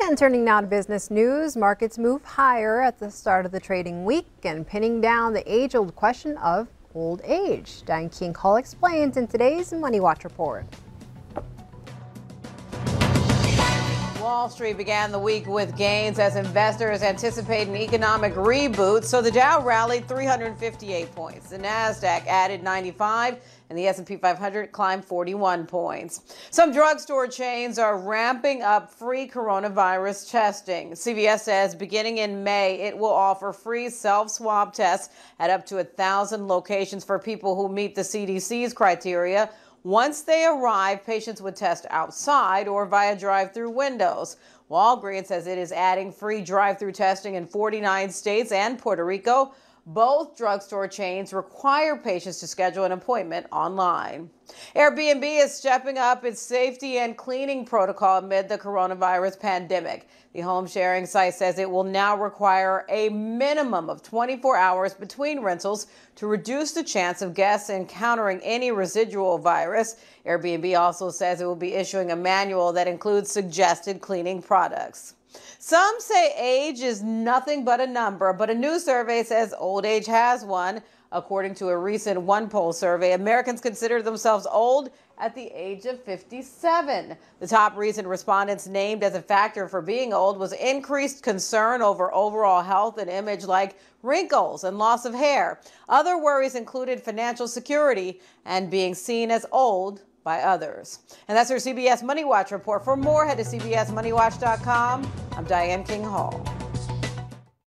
And turning now to business news, markets move higher at the start of the trading week and pinning down the age-old question of old age. Diane King Hall explains in today's Money Watch report. Wall Street began the week with gains as investors anticipate an economic reboot, so the Dow rallied 358 points. The Nasdaq added 95, and the S&P 500 climbed 41 points. Some drugstore chains are ramping up free coronavirus testing. CVS says beginning in May, it will offer free self-swab tests at up to 1,000 locations for people who meet the CDC's criteria. Once they arrive, patients would test outside or via drive-through windows. Walgreens says it is adding free drive-through testing in 49 states and Puerto Rico. Both drugstore chains require patients to schedule an appointment online. Airbnb is stepping up its safety and cleaning protocol amid the coronavirus pandemic. The home sharing site says it will now require a minimum of 24 hours between rentals to reduce the chance of guests encountering any residual virus. Airbnb also says it will be issuing a manual that includes suggested cleaning products. Some say age is nothing but a number, but a new survey says old age has one. According to a recent OnePoll survey, Americans consider themselves old at the age of 57. The top reason respondents named as a factor for being old was increased concern over overall health and image like wrinkles and loss of hair. Other worries included financial security and being seen as old by others. And that's our CBS Money Watch report. For more, head to cbsmoneywatch.com. I'm Diane King Hall.